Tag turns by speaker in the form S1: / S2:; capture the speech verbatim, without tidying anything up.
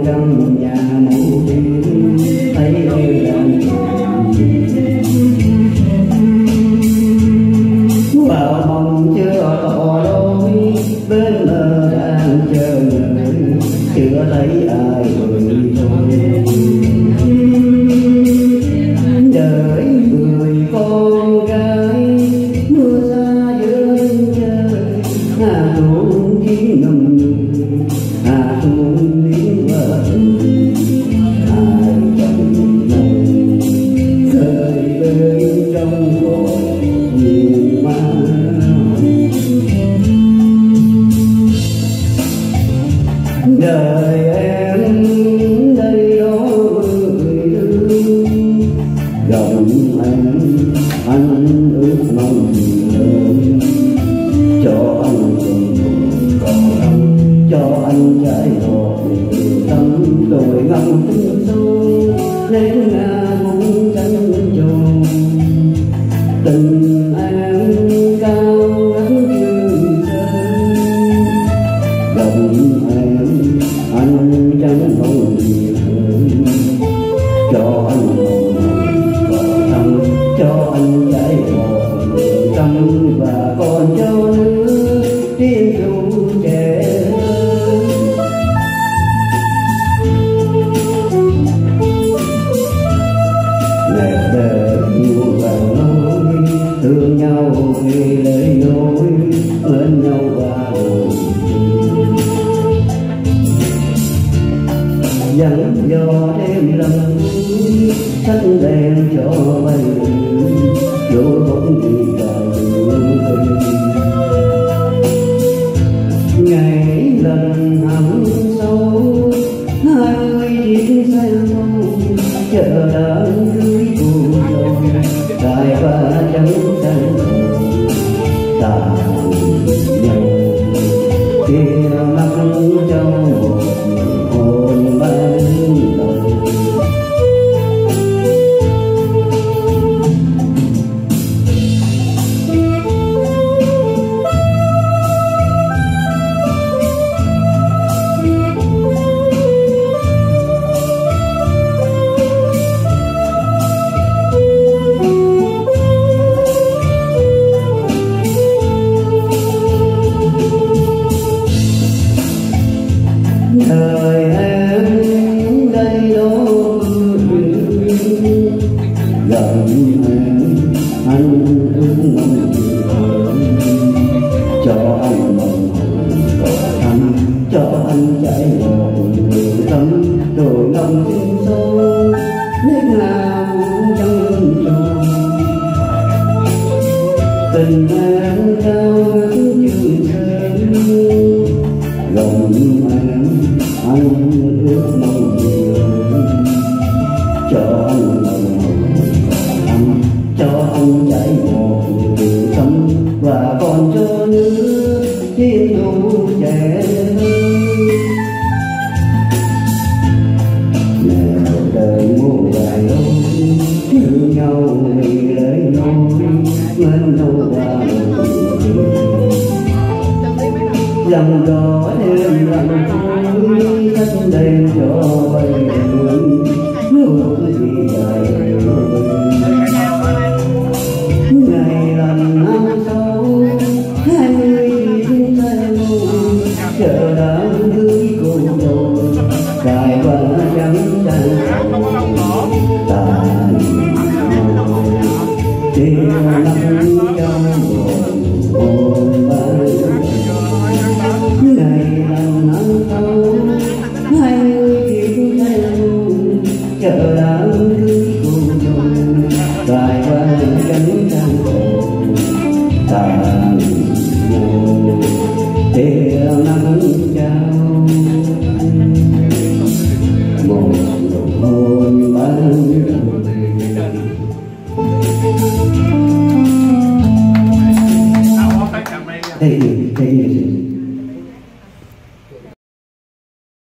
S1: trong nhà ngủ đêm thấy làm vào mong chưa tỏ lối bên mơ đang chờ người chưa thấy ai người thôi đợi người con gái mưa xa giữa trời hà tuôn tiếng ngầm hà tuôn tiếng vợ ai chẳng mong rơi bên trong cõi nhiều ma đời em đây đó người thương gặp anh anh ước mong gì hơn cho anh cùng còn lòng cho anh trái hồn tâm tôi ngâm tinh sâu nên nga cũng chẳng tròn tình em cao ngất như trời gặp em anh chẳng mong gì hơn cho anh hồn còn tâm cho anh trái hồn tâm và còn cho nước tiếng ru trẻ lẻ đời yêu vào lối thương nhau vì lời nói mến nhau vào dẫn gió đêm lầm xanh đèn cho bay dỗ bóng đi vào đường ngày lần hầm sâu hai mươi chiếc xe mâu chờ đón cưới cô dâu dài và trắng xanh ta nhau kia mắt trong một hồn ban đầu đời em đây đó gặp em anh ước mong gì hơn cho anh mong còn thăm cho anh trái hồn người tâm rồi ngâm tiếng sâu nên là cũng chẳng tròn tình em cao ngất như trời gần em anh ước mong gì hơn cho anh lòng còn thăm cho anh trái hồn người tâm và còn cho nước thiên đủ trẻ nghèo đời muôn vài lối thương nhau vì lời nói mến nhau vào lòng đó đêm lặng tối xanh đèn cho bay